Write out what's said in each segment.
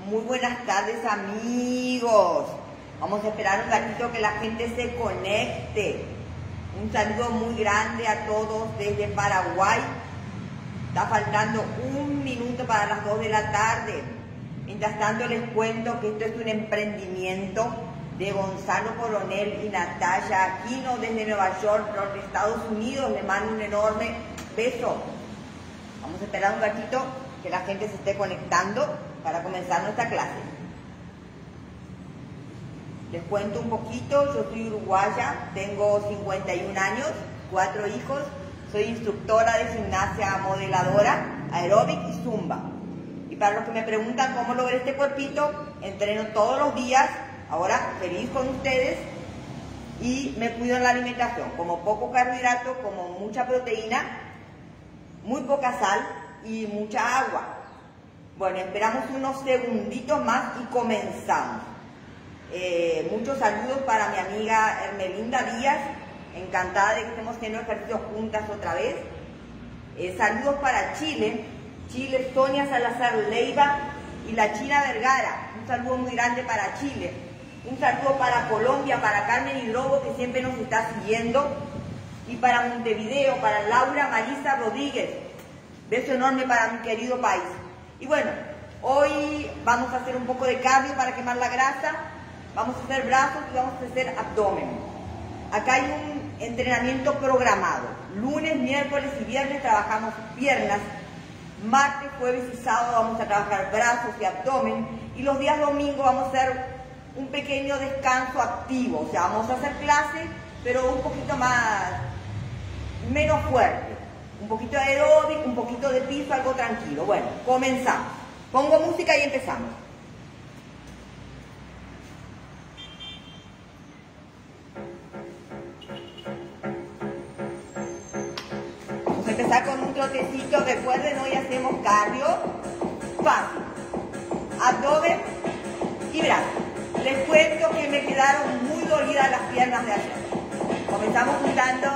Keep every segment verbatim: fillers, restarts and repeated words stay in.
Muy buenas tardes, amigos. Vamos a esperar un ratito que la gente se conecte. Un saludo muy grande a todos desde Paraguay. Está faltando un minuto para las dos de la tarde. Mientras tanto les cuento que esto es un emprendimiento de Gonzalo Coronel y Natalia Aquino desde Nueva York, los Estados Unidos. Les mando un enorme beso. Vamos a esperar un ratito que la gente se esté conectando para comenzar nuestra clase. Les cuento un poquito, yo soy uruguaya, tengo cincuenta y un años, cuatro hijos, soy instructora de gimnasia modeladora, aeróbic y zumba. Y para los que me preguntan cómo logré este cuerpito, entreno todos los días, ahora feliz con ustedes, y me cuido en la alimentación, como poco carbohidrato, como mucha proteína, muy poca sal y mucha agua. Bueno, esperamos unos segunditos más y comenzamos. Eh, muchos saludos para mi amiga Hermelinda Díaz, encantada de que estemos haciendo ejercicios juntas otra vez. Eh, saludos para Chile, Chile, Sonia Salazar Leiva y la China Vergara. Un saludo muy grande para Chile. Un saludo para Colombia, para Carmen Hidrobo, que siempre nos está siguiendo. Y para Montevideo, para Laura Marisa Rodríguez. Beso enorme para mi querido país. Y bueno, hoy vamos a hacer un poco de cardio para quemar la grasa. Vamos a hacer brazos y vamos a hacer abdomen. Acá hay un entrenamiento programado. Lunes, miércoles y viernes trabajamos piernas. Martes, jueves y sábado vamos a trabajar brazos y abdomen. Y los días domingos vamos a hacer un pequeño descanso activo. O sea, vamos a hacer clase, pero un poquito más, menos fuerte. Un poquito de aeróbic, un poquito de piso, algo tranquilo. Bueno, comenzamos. Pongo música y empezamos. Vamos a empezar con un trotecito. Recuerden, hoy hacemos cardio fácil. Abdomen y brazos. Les cuento que me quedaron muy dolidas las piernas de ayer. Comenzamos juntando.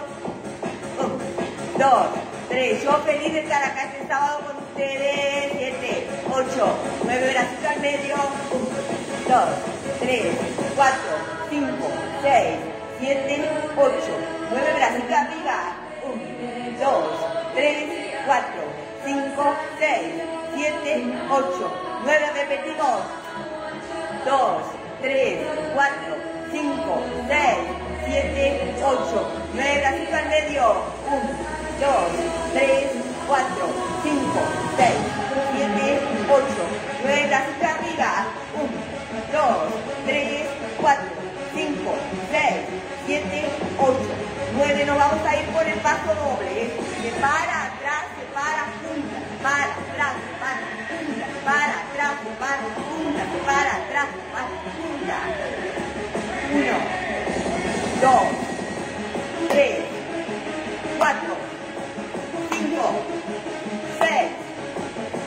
Dos, tres, yo feliz de estar acá este sábado con ustedes. Siete, ocho, nueve, bracitos al medio. Uno, dos, tres, cuatro, cinco, seis, siete, ocho, nueve, bracitos arriba. Uno, dos, tres, cuatro, cinco, seis, siete, ocho, nueve, repetimos. Dos, tres, cuatro, cinco, seis, siete, ocho, nueve, bracitos al medio. Uno, dos, tres, cuatro, cinco, seis, siete, ocho, nueve, bracitos arriba. uno, dos, tres, cuatro, cinco, seis, siete, ocho, nueve. Nos vamos a ir por el paso doble. Se para atrás, se para, punta, para atrás, se para, punta, para atrás, se para, punta, se para atrás, se para, punta. uno, dos, tres, cuatro, cinco, seis,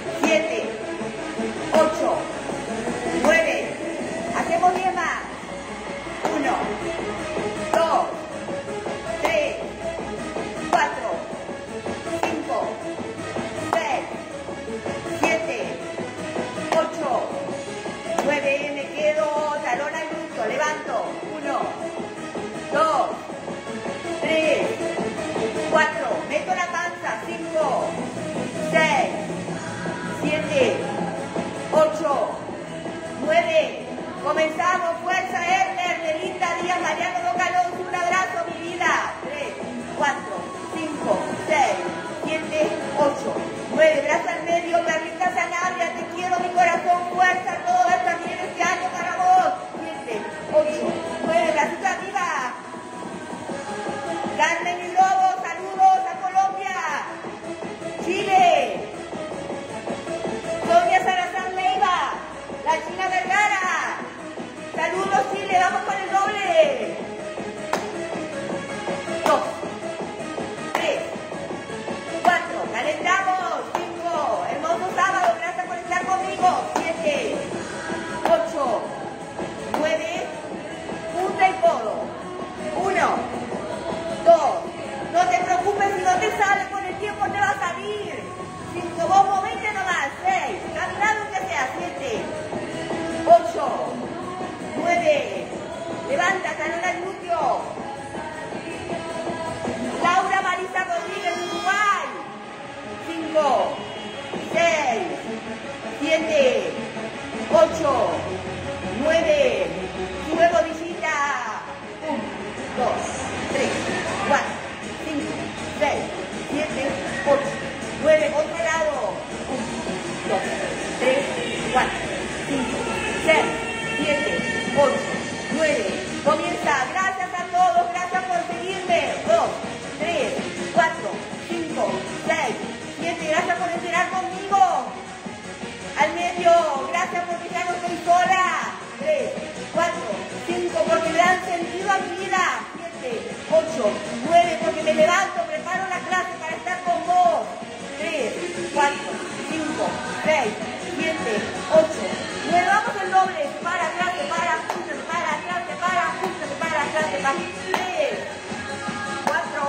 siete, ocho, nueve, sube rodillita, uno, dos, tres, cuatro, cinco, seis, siete, ocho, nueve, otro lado, uno, dos, tres, cuatro, cinco, seis, siete, ocho, nueve, comienza, gracias a todos, gracias por seguirme, dos, tres, cuatro, cinco, seis, siete, gracias por entrenar conmigo, al medio, gracias porque ya no estoy sola, tres, cuatro, cinco, porque me dan sentido a mi vida, siete, ocho, nueve, porque me levanto, preparo la clase para estar con vos, tres, cuatro, cinco, seis, siete, ocho, nueve, vamos el doble, se para, atrás, se para, justo, se para, atrás, se para, justo, se para, atrás, se para, tres, cuatro,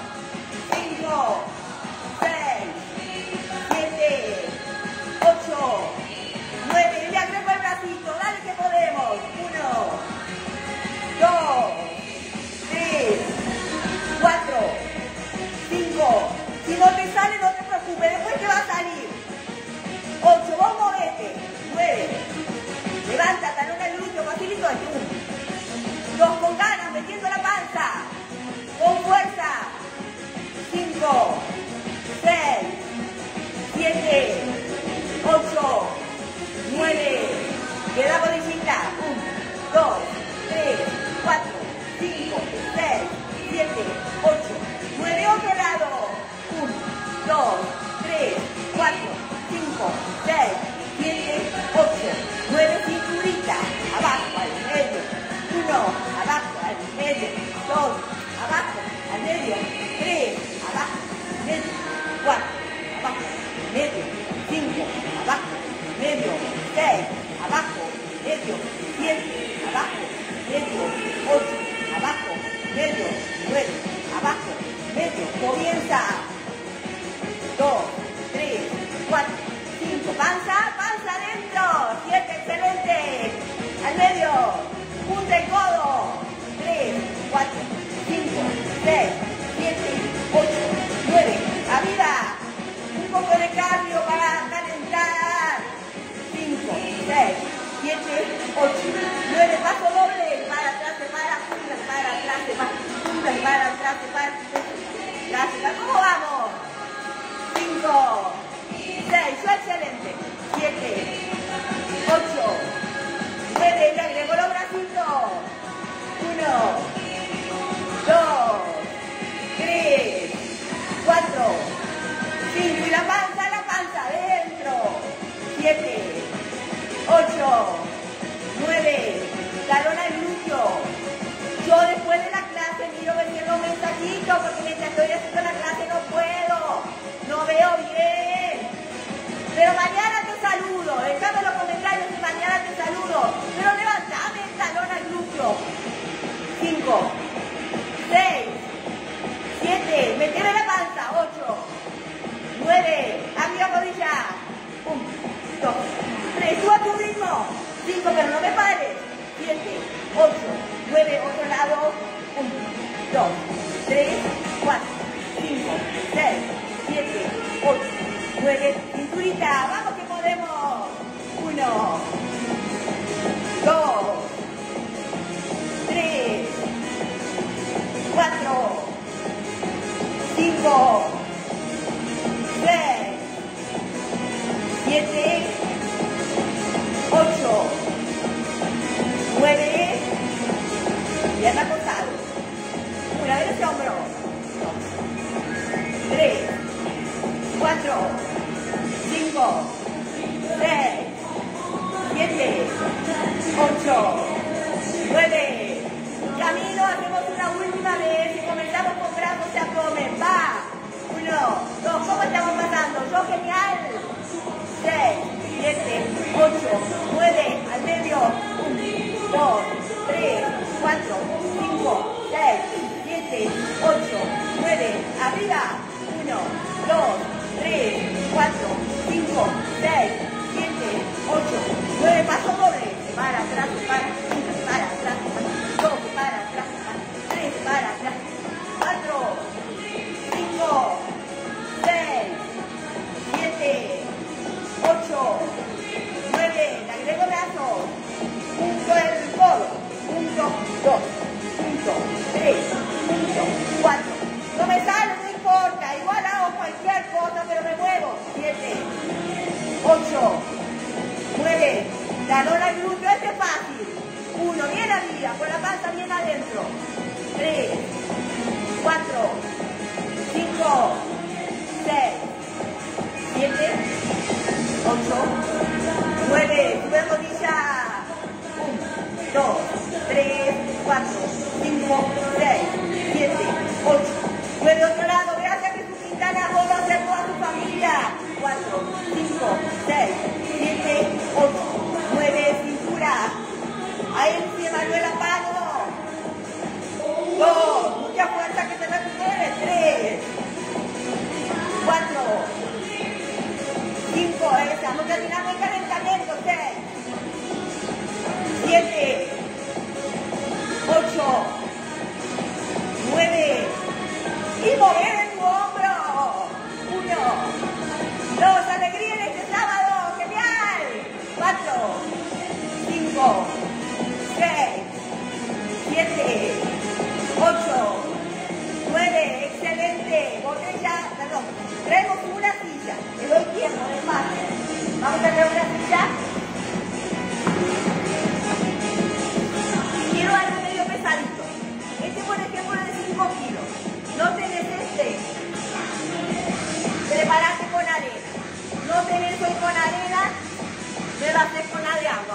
cinco, seis, siete, ocho, nueve, y le agrego el bracito, dale que podemos, uno, dos, tres, cuatro, cinco, si no te sale no te preocupes, después te va a salir, ocho, vos movete, nueve, levanta, talón al glúteo, facilito esto, uno, dos, con ganas, metiendo la panza, con fuerza, cinco, seis, siete, ocho, nueve, queda rodillita, uno, dos, tres, cuatro, cinco, seis, siete, ocho, nueve, otro lado, uno, dos, tres, cuatro, cinco, seis, siete, ocho, nueve, cinturita, abajo, al medio, uno, abajo, al medio, dos, abajo, al medio, tres, abajo, al medio, cuatro, abajo, al medio, cinco, abajo, medio, seis, abajo, medio, siete, abajo, medio, ocho, abajo, medio, nueve, abajo, medio, comienza, dos, tres, cuatro, cinco, panza, panza adentro, siete, excelente, al medio, punta el codo, tres, cuatro, cinco, seis, siete, ocho, nueve, arriba, un poco de cardio para calentar, cinco, seis, siete, ocho, nueve, paso doble, para atrás, se para, punta, se para, atrás, se para, punta, se para, atrás, se para, atrás, se para, ¿cómo vamos? cinco, seis, yo excelente, siete, ocho, nueve, le agrego los bracitos, uno, dos, tres, cuatro, cinco, y la panza, la panza, adentro, siete, ocho, nueve, talón al glúteo, yo después de la clase miro ver los mensajitos, porque mientras estoy haciendo la clase no puedo, no veo bien, pero mañana te saludo, déjame los comentarios y mañana te saludo, pero levantame el talón al glúteo, cinco, seis, siete, meteme la panza, ocho, nueve, arriba rodilla, uno, dos, tres, suba tu ritmo, cinco, pero no me pares, siete, ocho, nueve, otro lado, uno, dos, tres, cuatro, cinco, seis, siete, ocho, nueve, cinturita, vamos que podemos, uno, dos, tres, cuatro, cinco, seis, siete, ocho, nueve, pierna cruzada, una vez ese hombro, dos, tres, cuatro, cinco, seis, siete, ocho, nueve, camino, hacemos una última vez y comenzamos con brazos y abdomen, va, uno, dos, ¿cómo estamos pasando? Yo genial, seis, siete, ocho, nueve, al medio, uno, dos, tres, cuatro, cinco, seis, siete, ocho, nueve, arriba, uno, dos, tres, cuatro, cinco, seis, siete, ocho, nueve, paso doble, para, atrás, para,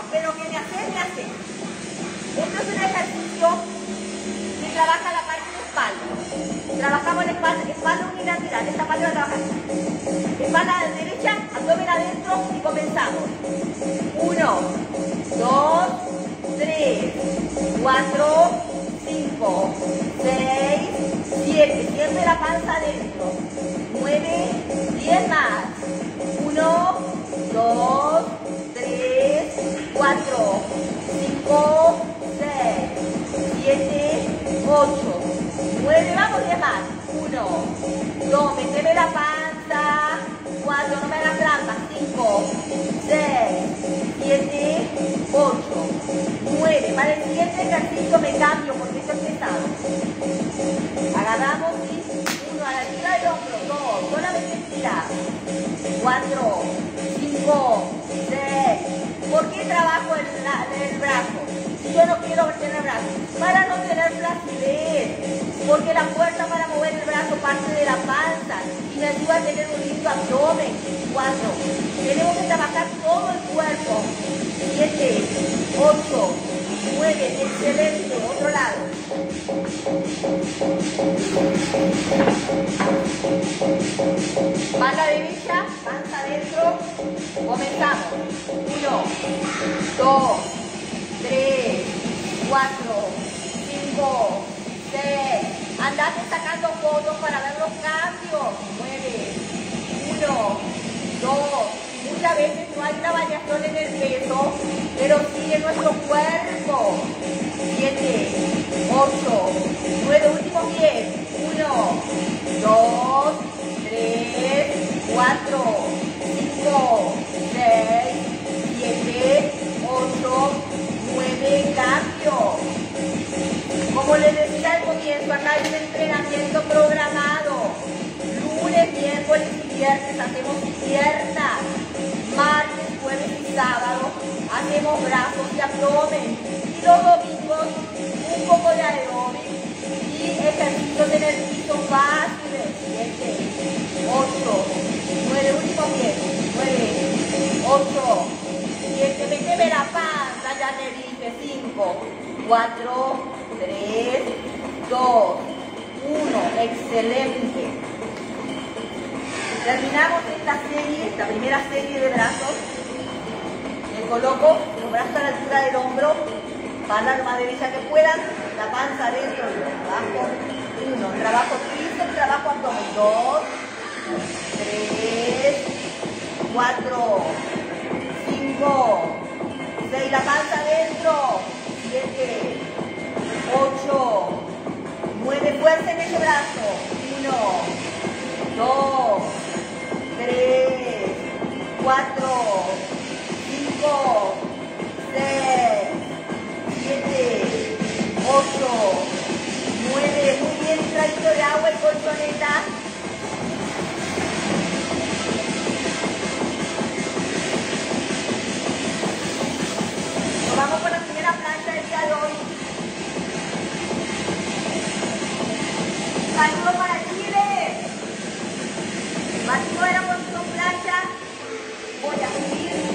pero que me haces, me haces. Esto es un ejercicio que trabaja la parte de espalda. Trabajamos la espalda, espalda unilateral, esta parte la trabajamos. Espalda derecha, abdomen adentro y comenzamos. Uno, dos, tres, cuatro, cinco, seis, siete. Siempre la panza adentro. nueve, diez más. uno, dos, tres, cuatro, cinco, seis, siete, ocho, nueve. Vamos, diez más. uno, dos, meteme la panza. cuatro, no me hagas trampas. cinco, seis, siete, ocho, nueve. Para el siguiente ejercicio me cambio porque esto es pesado. Agarramos y uno a la altura del hombro, dos, solamente estira, cuatro, cinco, seis. ¿Por qué trabajo el, el brazo? Si yo no quiero tener brazo, para no tener flacidez, porque la fuerza para mover el brazo parte de la panza y me ayuda a tener un lindo abdomen. Cuatro. Tenemos que trabajar todo el cuerpo. Siete, ocho, nueve. Excelente. Otro lado. Mano derecha, panza adentro. Comenzamos. Uno, dos, tres, cuatro, cinco, seis. Andate sacando fotos para ver los cambios. Nueve, uno, dos. Muchas veces no hay una variación en el peso, pero sí en nuestro cuerpo. Siete, ocho, nueve, último diez. Uno, dos, tres, cuatro, cinco, seis, siete, ocho, nueve. Cambio. Como les decía al comienzo, acá hay un entrenamiento programado. Lunes, miércoles y viernes hacemos piernas. Martes, jueves y sábado hacemos brazos y abdomen. Y los domingos un poco de aeróbic y ejercicios en el piso fáciles. siete, ocho, nueve, último diez. nueve, ocho, siete, méteme la panza, ya te dije. cinco, cuatro, tres, dos, uno. Excelente. Terminamos esta serie, esta primera serie de brazos. Me coloco los brazos a la altura del hombro, para la más derecha que puedan, la panza adentro, trabajo uno, trabajo tríceps, trabajo abdomen, dos, tres, cuatro, cinco, seis, la panza adentro, siete, ocho, nueve, fuerza en ese brazo, uno, dos, tres, cuatro, cinco, seis, siete, ocho, nueve. Muy bien, un traguito de agua y colchoneta. Nos vamos con la primera plancha del día de hoy. Saludos para Chile. Batido de la posición plancha. Voy a subir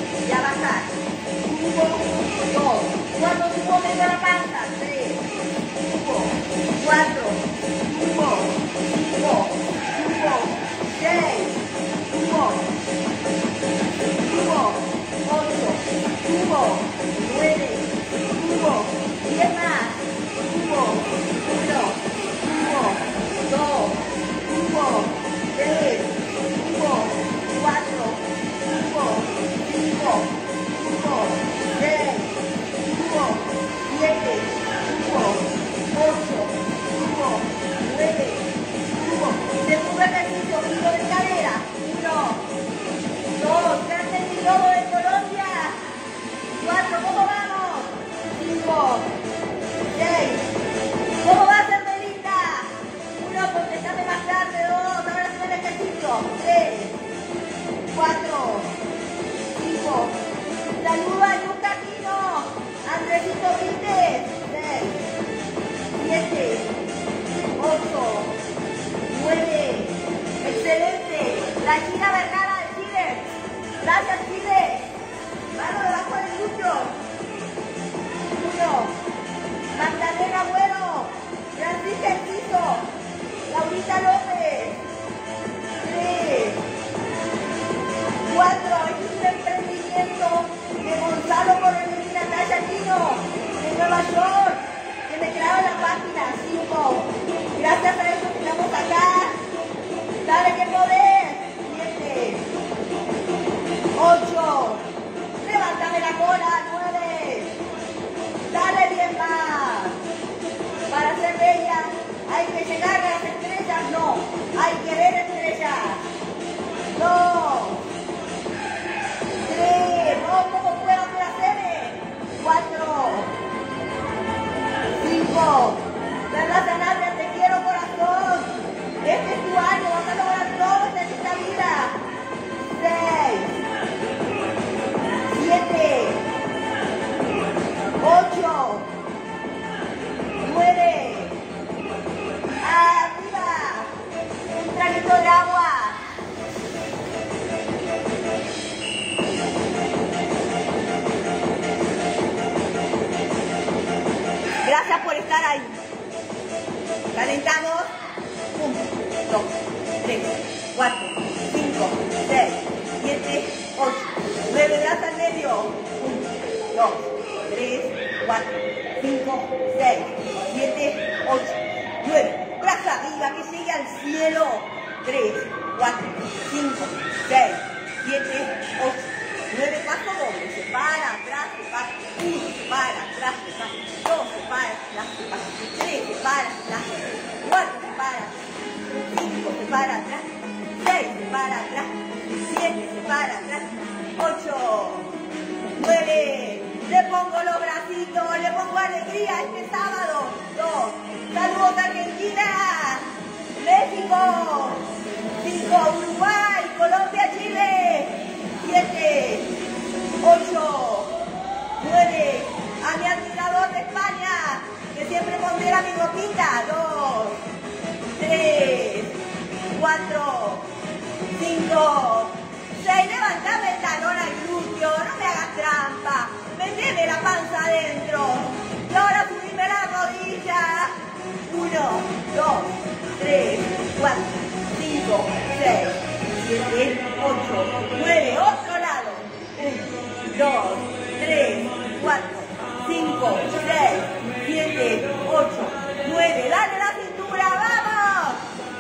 medio. uno, dos, tres, cuatro, cinco, seis, siete, ocho, nueve. Brazo arriba, que llegue al cielo. tres, cuatro, cinco, seis, siete, ocho, nueve. Paso doble. Se para, atrás, se para. uno, se para, atrás, se para. dos, se para, atrás, se para. tres, se para, atrás. cuatro, se para. cinco, se para, atrás. seis, se para, atrás. siete, se para, atrás. ocho, nueve. Le pongo los bracitos, le pongo alegría este sábado. dos. Saludos Argentina, México. cinco. Uruguay, Colombia, Chile. siete, ocho, nueve. A mi admirador de España, que siempre pondera mi ropita. dos, tres, cuatro, cinco, seis. Levantame el talón al glúteo, no me hagas trampa. Meteme la panza adentro. Y ahora subime la rodilla. uno, dos, tres, cuatro, cinco, seis, siete, ocho, nueve. Otro lado. uno, dos, tres, cuatro, cinco, seis, siete, ocho, nueve. Dale la cintura, vamos.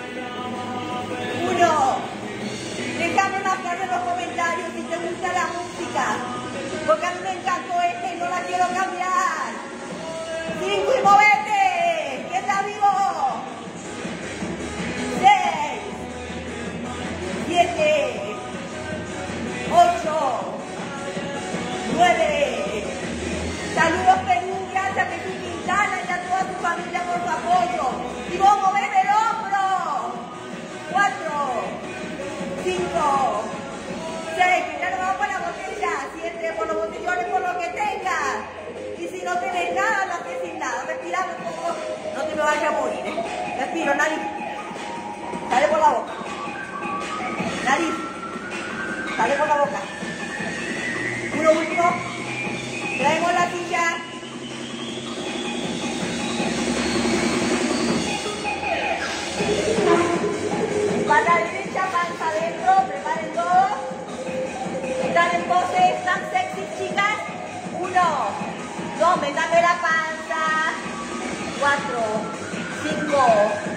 uno. Déjame marcar en los comentarios si te gusta la música, porque a mí me encantó esta y no la quiero cambiar. cinco y movete, que está vivo. seis, siete, ocho, nueve. Saludos Perú, gracias Jesús Quintana y a toda tu familia por su apoyo. Y vos movete el hombro. cuatro, cinco, seis, que ya no vamos por la botella. siete, por los botellones, por lo que tengas. Y si no tenés nada, no estés sin nada. Respira un poco, no te me vayas a morir, ¿eh? Respiro, nariz. Sale por la boca. Nariz. Sale por la boca. Uno último. Traemos la silla. Espalda derecha, panza adentro, preparen todo. Están en pose, están sexy, chicas. Uno, dos, métame la panza. Cuatro, cinco,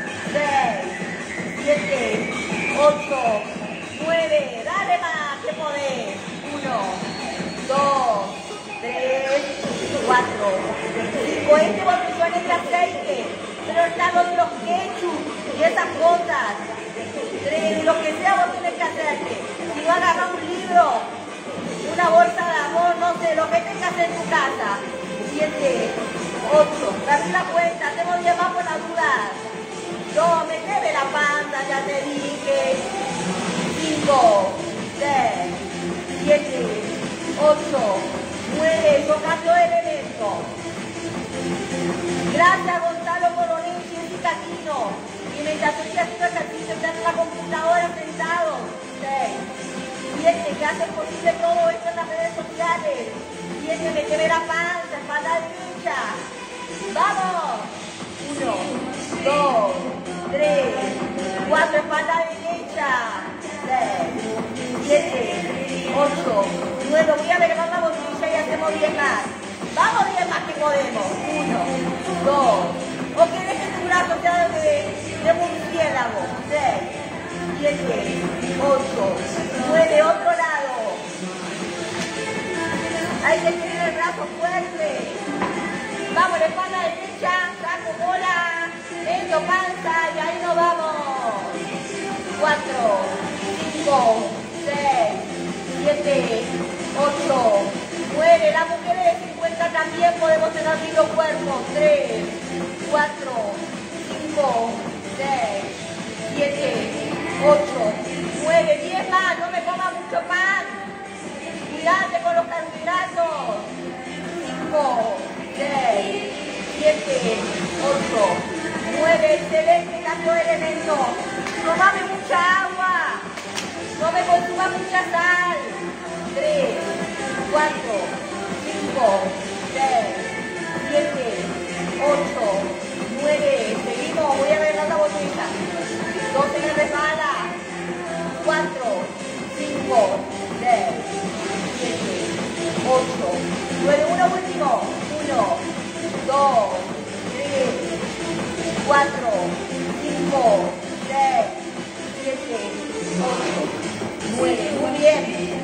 seis, siete, ocho, nueve. Dale más, que podés. Uno, dos, tres, cuatro, cinco. Este botellón es de aceite, pero están los, los ketchup y esas cosas. Tres, lo que sea vos tenés que hacerte. Si no agarras un libro, una bolsa de amor, no sé, lo que tengas en tu casa. Siete, ocho, dame la cuenta, tengo diez más por las dudas. Dos, meteme la panza, ya te dije. Cinco, seis, siete, ocho, nueve, yo cambio de elemento. Gracias Gonzalo Coronel, Jessica Aquino. Y mientras estoy haciendo ejercicio, están en la computadora sentados. seis, siete, que hacen posible todo esto en las redes sociales. siete, meteme la panza, espalda derecha. ¡Vamos! uno, dos, tres, cuatro, espalda derecha. seis, siete, ocho, nueve. Voy a levantar la botella y hacemos diez más. Vamos diez más que podemos. uno, dos. ¿O quieres que tu brazo sea de, de murciélago? seis, siete, ocho, nueve. Otro lado. Hay que tener el brazo fuerte. Vamos, la espalda derecha, saco bola, medio panza y ahí nos vamos. cuatro, cinco, seis, siete, ocho, nueve. Las mujeres de cincuenta también podemos tener lindo cuerpo. tres, cuatro, cinco, seis, siete, ocho, nueve, diez más. No me coma mucho pan. Cuidate con los carbohidratos. cinco, seis, siete, ocho, nueve. Excelente, cambio de elemento. Tomame mucha agua. No me consuma mucha sal. tres, cuatro, cinco, seis, siete, ocho, nueve. Seguimos. Voy a ver la botella. doce me resbala. cuatro, cinco, seis, siete, ocho, nueve, uno último, uno, dos, tres, cuatro, cinco, seis, siete, ocho, nueve, muy bien.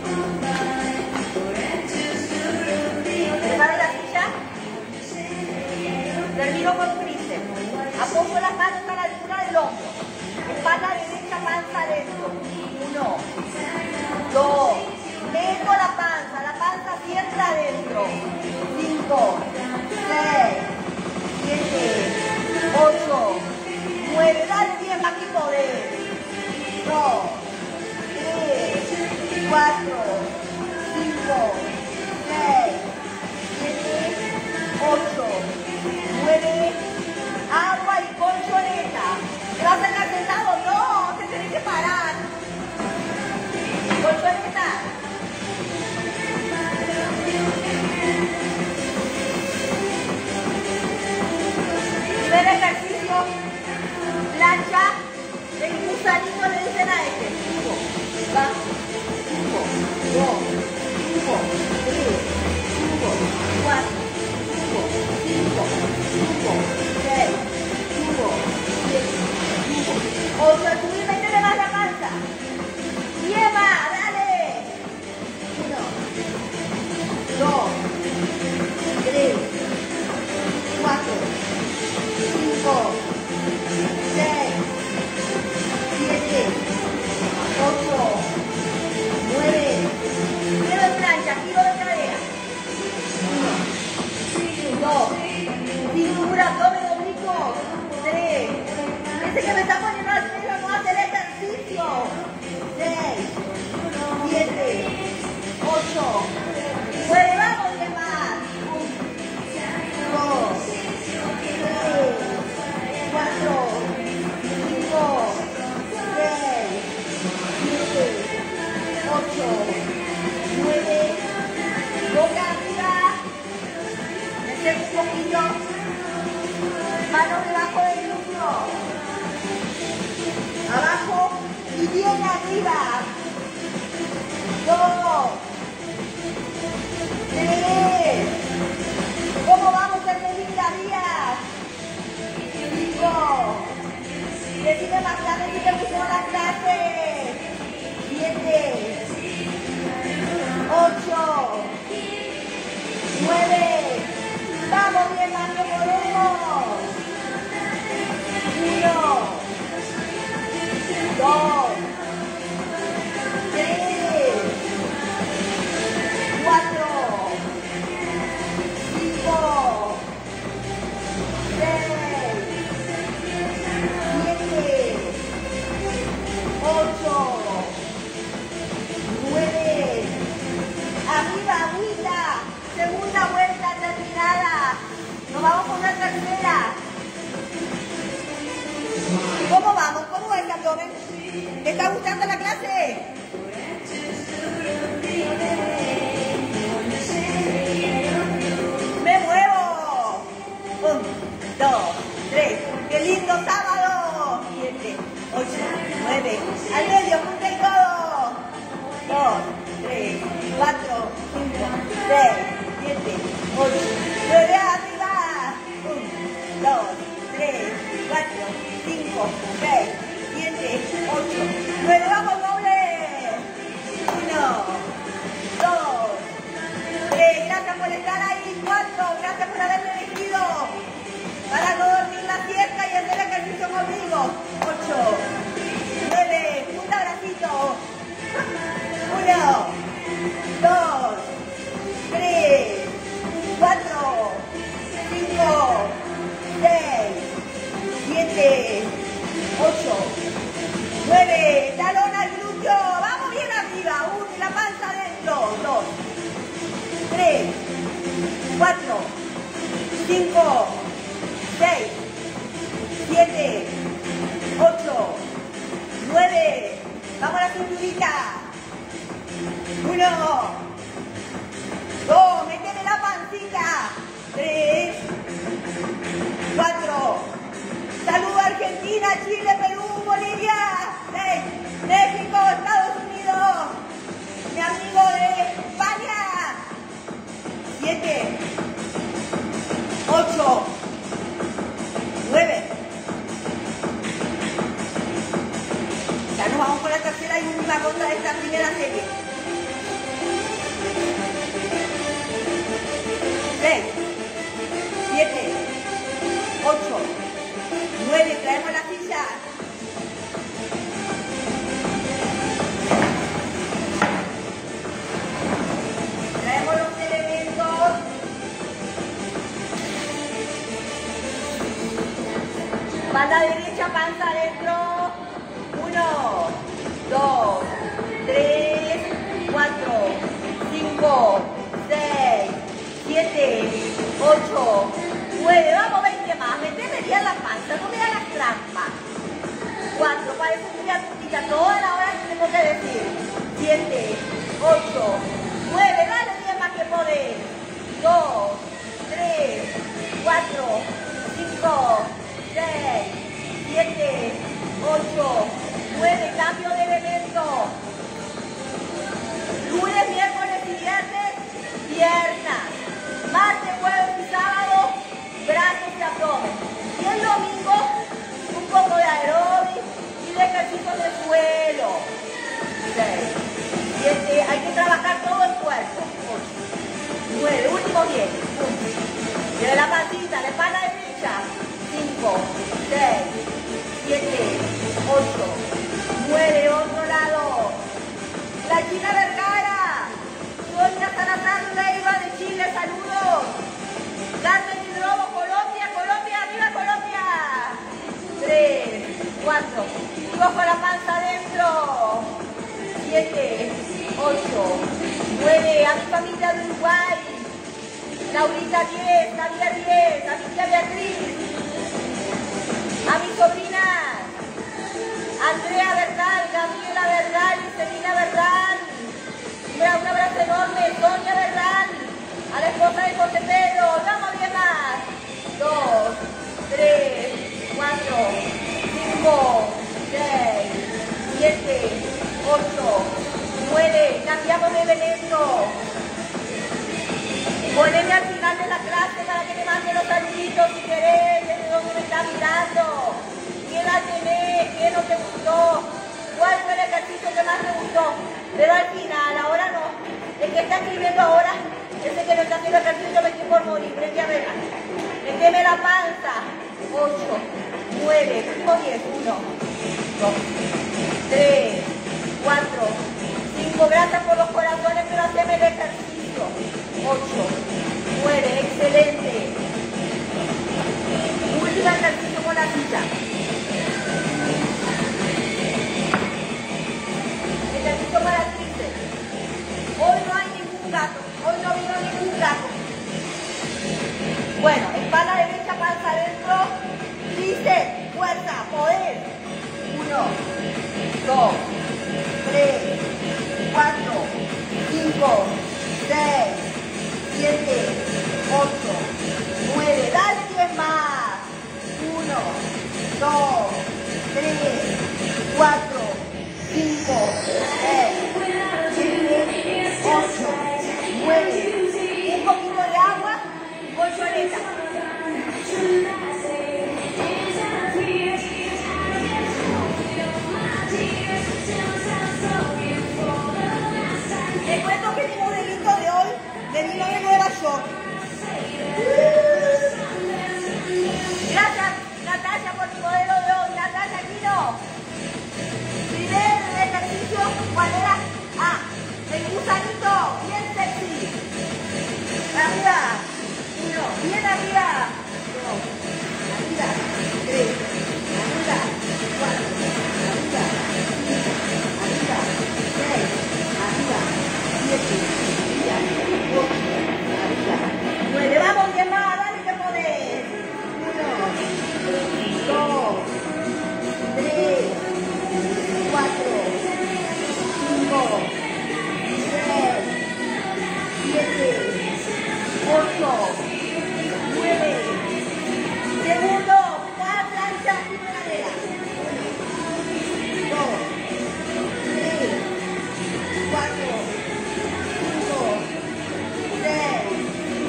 Prepara la silla, termino con tríceps, apoyo las manos a la altura del hombro, espalda derecha, panza adentro, uno, dos, meto la panza, la panza siempre adentro, cinco, seis, siete, ocho, nueve, dale bien, más que poder, dos, tres, cuatro, cinco, seis, siete, ocho, nueve, agua y colchoneta. ¿Te vas a quedar sentado? No, te tenés que parar. Colchoneta. Primer ejercicio, plancha, el gusanito le dicen a este. Cinco, va, cinco, dos, cinco, tres, cinco, cuatro, cinco, cinco, cinco, seis, cinco, siete, cinco, ocho, subir, métele más la panza. Diez más, dale. Uno, dos, tres, cuatro, cinco, seis, siete, ocho, nueve, giro de plancha, giro de cadera. Uno, dos, cintura, abdomen, oblicuo. Tres, ese que me está poniendo al pelo no hace el ejercicio. Seis, siete, ocho, nueve, vamos, diez más. Dos, tres, cuatro, cinco, seis, siete, ocho, nueve, boca arriba, me un poquito, manos debajo del glúteo, abajo y bien arriba, dos, tres, ¿cómo vamos a medir días? Cinco, decide más tarde si te gustó la clase, siete, ocho, nueve, vamos bien más que podemos, uno, dos, tres, cuatro, cinco, seis, siete, ocho, nueve, arriba, agüita, segunda vuelta terminada, nos vamos con una tercera. ¿Cómo vamos? ¿Cómo va el abdomen? ¿Te está gustando la clase? ¡Me muevo! Un, dos, tres, ¡qué lindo sábado! Siete, ocho, nueve, al medio, junta el codo. Dos, tres, cuatro, cinco, seis, siete, ocho, nueve, arriba. Un, dos, tres, cuatro, cinco, seis, siete, ocho, nueve, vamos doble. Uno, dos, tres, gracias por estar ahí. Cuatro, gracias por haberme elegido para no dormir la siesta y hacer ejercicio conmigo. Ocho, nueve, punta bracito. Uno, dos, tres, cuatro, cinco, seis, siete, ocho, nueve, talón al glúteo, vamos bien arriba, uno y la panza adentro, dos, tres, cuatro, cinco, seis, siete, ocho, nueve, vamos a la cinturita, uno, dos, méteme la pancita, tres, cuatro, saludo a Argentina, Chile, Perú, Bolivia, seis, México, Estados Unidos, mi amigo de España, siete, ocho, nueve. Ya nos vamos por la tercera y última ronda de esta primera serie. seis, siete, ocho, nueve. Traemos la silla. Traemos los elementos. Espalda derecha, panza adentro. uno, dos, tres, cuatro, cinco, seis, siete, ocho, nueve. Vamos, veinte más. Meteme bien la panza, no me hagas trampa. cuatro, parece que ya tutita toda la hora que tengo que decir. siete, ocho, nueve. Dale diez más que podés. dos, tres, cuatro, cinco, seis, siete, ocho, nueve. Cambio de elemento. Lunes, miércoles y viernes, piernas. Martes, jueves y sábado, brazos y abdomen. Y el domingo, un poco de aeróbic y de ejercicios de suelo. seis, siete, hay que trabajar todo el cuerpo. ocho, nueve, último diez. Lleve la pancita, la espalda derecha. cinco, seis, siete, ocho, nueve, otro lado. La China Vergara, Sonia Salazar Leiva de Chile, saludos. Carmen Hidrobo, Colombia, Colombia, arriba Colombia. tres, cuatro, cojo la panza adentro. siete, ocho, nueve, a mi familia de Uruguay. Laurita diez, Javier diez, a mi tía Beatriz. A mis sobrinas, Andrea Bernal, Gabriela Bernal y Selina Bernal. Mira, un abrazo enorme, Sonia Bernal. A la esposa de José Pedro, vamos bien más. dos, tres, cuatro, cinco, seis, siete, ocho, nueve. Cambiamos de elemento. Poneme al final de la clase para que me mande los saluditos si querés, desde donde me estás mirando. ¿Qué edad tenés? ¿Qué no te gustó? ¿Cuál fue el ejercicio que más te gustó? Pero al final, ahora no. El que está escribiendo ahora, ese que no está haciendo ejercicio, me estoy por morir. Prende a verla. Meteme la panza. ocho, nueve, diez. uno, dos, tres, cuatro, cinco. Gracias por los corazones, pero haceme el ejercicio. ocho, nueve, excelente. Último ejercicio con la silla. Ejercicio para el tríceps. Hoy no hay ningún gato, hoy no vino ningún gato. Bueno, espalda derecha, panza adentro, tríceps, fuerza, poder. uno, dos, tres, cuatro, cinco, seis, siete, ocho, nueve, dale diez más. uno, dos, tres, cuatro, cinco, seis, siete, ocho, nueve. Un poquito de agua y colchoneta. Les cuento que mi modelito de hoy me vino de Nueva York. Gracias, Natalia, por mi modelo de hoy. Natalia Aquino. Primer ejercicio, ¿cuál era? Ah, el gusanito, bien sexy. Arriba, uno, bien arriba. Dos, arriba, tres, arriba, cuatro, arriba, cinco, arriba, seis, arriba, siete, arriba, ocho, arriba, nueve. Vamos, bien más, dale que podés. Uno, dos, tres, cuatro, cinco, seis, siete, ocho, nueve. Segundo, cada plancha y cadera. Dos, tres, cuatro, cinco, seis,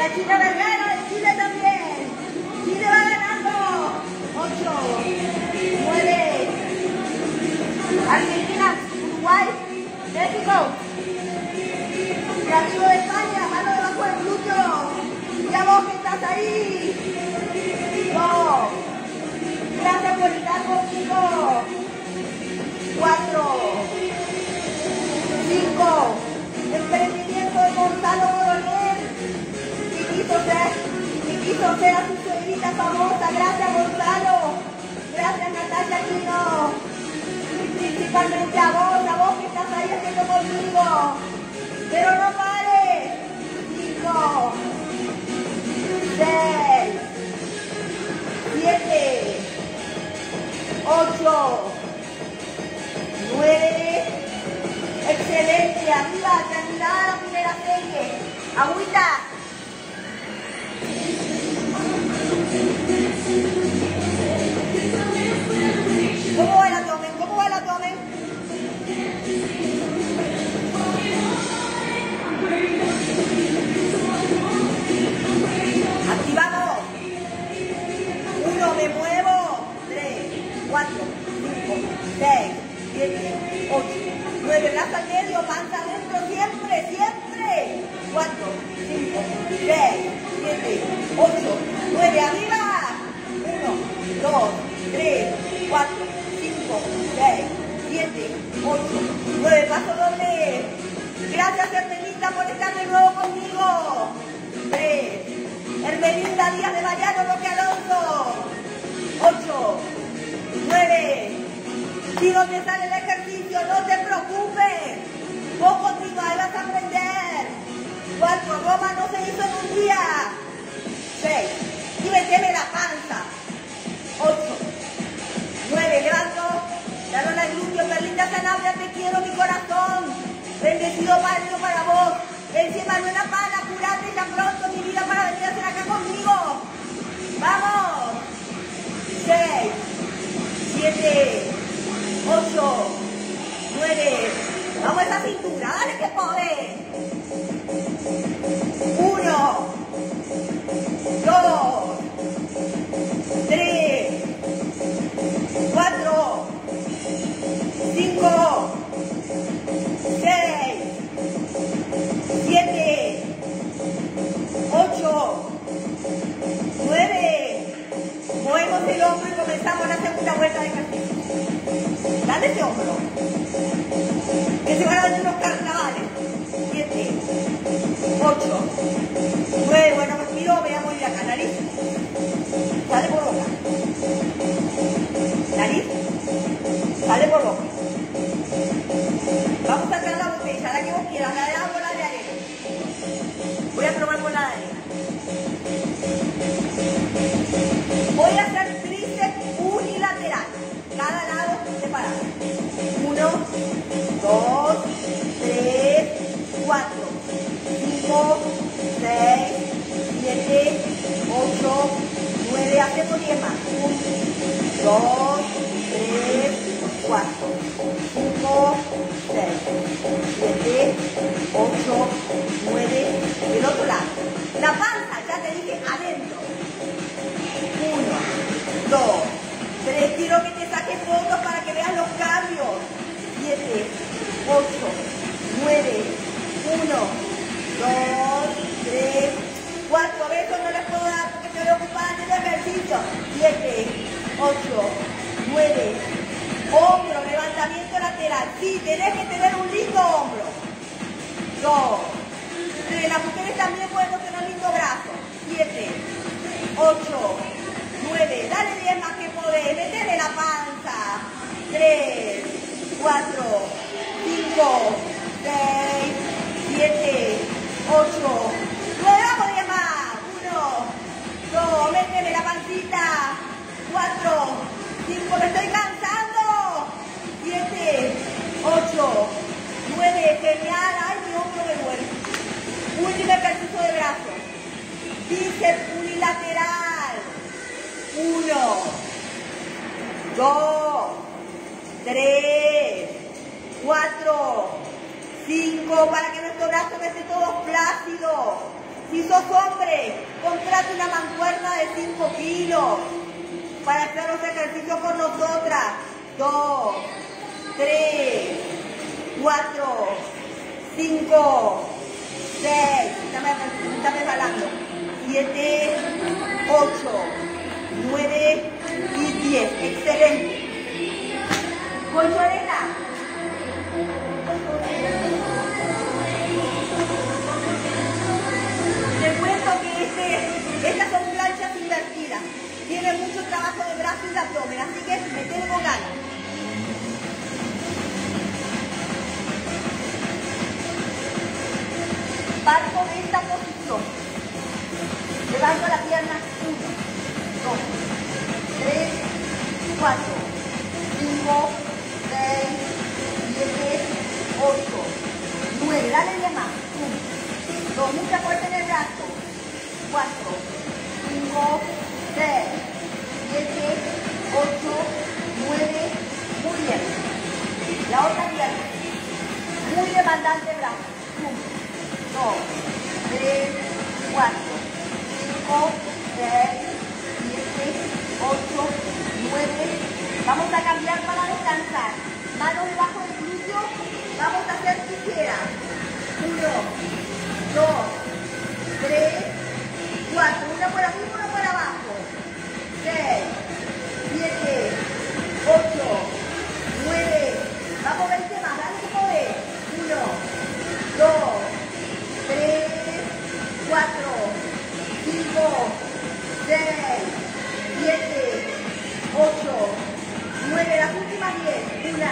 la China Vergara de Chile también. Chile va ganando. ocho, nueve. Argentina, Uruguay, México. Creativo de España, mano debajo del glúteo. Ya vos que estás ahí. dos. Gracias por estar conmigo. cuatro. cinco. Emprendimiento de Gonzalo Coronel. Que quiso ser, que quiso ser a su suegrita famosa. Gracias, Gonzalo. Gracias, Natalia Aquino. Y principalmente a vos, a vos que estás ahí haciendo conmigo. Pero no pares. cinco. seis. siete. ocho. nueve. Excelente, arriba, terminada la primera serie. Agüita. ¿Cómo va el abdomen? ¿Cómo va el abdomen? Activamos. Uno, me muevo. Tres, cuatro, cinco, seis, siete, ocho. nueve, brazo al medio, panza adentro, siempre, siempre. cuatro, cinco, seis, siete, ocho, nueve, arriba. uno, dos, tres, cuatro, cinco, seis, siete, ocho, nueve, paso doble. Gracias, Hermelinda, por estar de nuevo conmigo. tres, Hermelinda Díaz de Mariano Roque Alonso. ocho, nueve. Si no te sale el ejercicio, no te preocupes. Vos continúa y vas a aprender. cuatro. Roma no se hizo en un día. seis. Y meteme la panza. ocho. nueve. Levanto. La lona del glúteo. Perlita Sanabria, te quiero, mi corazón. Bendecido Padre para vos. Encima de una pana, curate ya pronto, mi vida, para venir a hacer acá conmigo. ¡Vamos! seis. siete. ocho, nueve, vamos a esa cintura, dale que podés. uno, dos, tres, cuatro, cinco, seis, siete, ocho, nueve. Movemos el hombro y comenzamos la segunda vuelta de ejercicio. Dale ese hombro. Que se van a ver unos carnavales. siete, ocho, nueve. Bueno, respiro, veamos ir acá. Nariz. Sale por boca. Nariz. Sale por boca. Vamos a sacar la botella, la que vos quieras, la de agua o la de arena. Voy a probar con la de arena. Voy a hacer tríceps unilateral. Cada lado separado. uno, dos, tres, cuatro, cinco, seis, siete, ocho, nueve. Hacemos diez más. uno, dos, tres, cuatro, cinco, seis, siete, ocho, nueve. Del otro lado. La panza, ya te dije, adentro. uno, dos, tres. Quiero que te saques fotos para que veas los cambios. siete, ocho, nueve, uno, dos, tres, cuatro. Besos no les puedo dar porque estoy ocupada en el ejercicio. siete, ocho, nueve. Hombro, levantamiento lateral. Sí, tenés que tener un lindo hombro. dos, tres. Las mujeres también pueden tener un lindo brazo. siete, ocho, nueve. Dale diez más que podés. Metele la panza. tres, cuatro, cinco, seis, siete, ocho, nueve. Vamos diez más. uno, dos. Métele la pancita. cuatro, cinco. Me estoy cansando. siete, ocho, nueve. Genial. Ay, mi hombro me duele. Último ejercicio de brazo. Bíceps unilateral. uno, dos, tres, cuatro, cinco. Para que nuestro brazo esté todo flácido. Si sos hombre, Comprate una mancuerna de cinco kilos para hacer los ejercicios con nosotras. dos, tres, cuatro, cinco, seis, está resbalando. siete, ocho, nueve y diez. Excelente. Colchoneta. Te cuento que este, estas son planchas invertidas. Tiene mucho trabajo de brazo y de abdomen, así que metele con ganas. Parto de esta posición. Levanto la pierna. uno, dos, tres, cuatro, cinco, seis, siete, ocho, nueve. Dale diez más. uno, dos, mucha fuerza en el brazo. cuatro, cinco, seis, siete, ocho, nueve. Muy bien. La otra pierna. Muy demandante el brazo. uno, dos, tres, cuatro, cinco, seis, siete, ocho, nueve. Vamos a cambiar para descansar. Manos debajo del glúteo. Vamos a hacer tijera. uno, dos, tres, cuatro. Una por arriba, una por abajo. seis, siete, ocho, nueve. Vamos veinte más. Dale que podés. uno, dos, tres, cuatro, cinco, seis, siete, ocho, nueve. Las últimas diez. uno,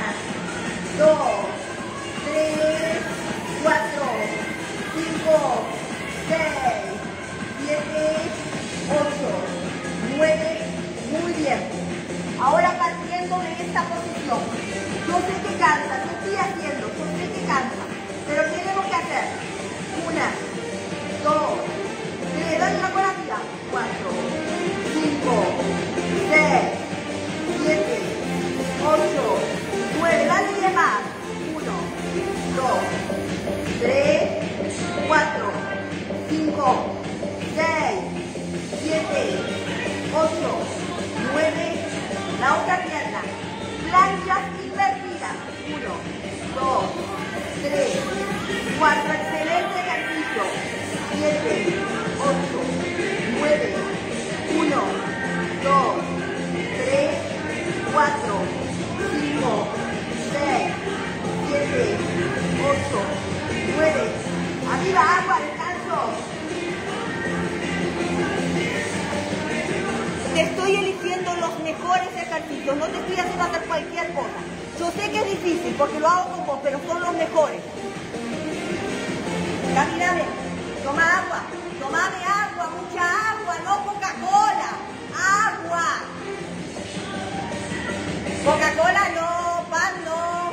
dos, tres, cuatro, cinco, seis, siete, ocho, nueve. Muy bien. Ahora partiendo de esta posición. Yo sé que cansa, yo estoy haciendo, yo sé que cansa. Pero ¿qué tenemos que hacer? Una, dos, tres, dale la cola arriba. Cuatro, cinco, seis, siete, ocho, nueve. Dale diez más. Uno, dos, tres, cuatro, cinco, seis, siete, ocho, nueve. La otra pierna. Planchas invertidas. Uno, dos, tres, cuatro. Excelente ejercicio. siete, ocho, nueve. uno, dos, tres, cuatro, cinco, seis, siete, ocho, nueve. Arriba, agua, descanso. Te estoy eligiendo los mejores ejercicios, no te estoy haciendo hacer cualquier cosa. Yo sé que es difícil porque lo hago con vos, pero son los mejores. Camíname, toma agua, tomame agua, mucha agua, no Coca-Cola, agua. Coca-Cola no, pan no.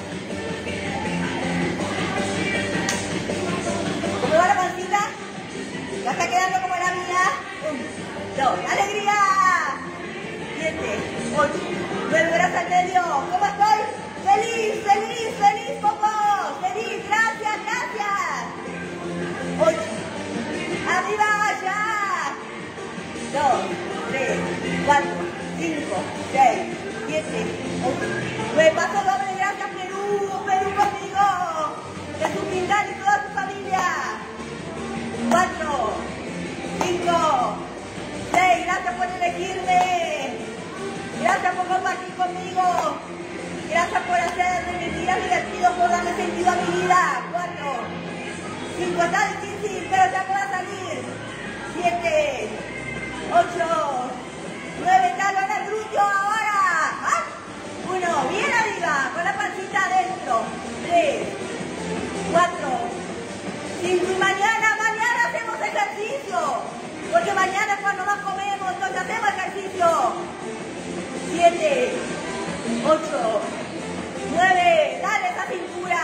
¿Cómo va la pancita? ¿Ya está quedando como la mía? Un, dos, ¡alegría! Siete, ocho, nueve, brazos al medio. ¿Cómo estoy? ¡Feliz, feliz, feliz, Popo! ¡Feliz! ¡Gracias, gracias! Ocho. ¡Arriba, ya! Dos, tres, cuatro, cinco, seis, siete, ocho, nueve. Paso doble, gracias, Perú. Perú conmigo. Jesús Pindal y toda su familia. Cuatro, cinco, seis. Gracias por elegirme. Gracias por compartir conmigo. Gracias por hacer de mis días divertidos, por darle sentido a mi vida. Cuatro, cinco, está difícil, pero ya pueda salir. Siete, ocho, nueve, talón al glúteo ahora. ¿Ah? Uno, bien arriba, con la pancita adentro. Tres, cuatro, cinco. Y mañana, mañana hacemos ejercicio. Porque mañana es cuando más comemos, entonces hacemos ejercicio. Siete, ocho, nueve. Dale esa cintura.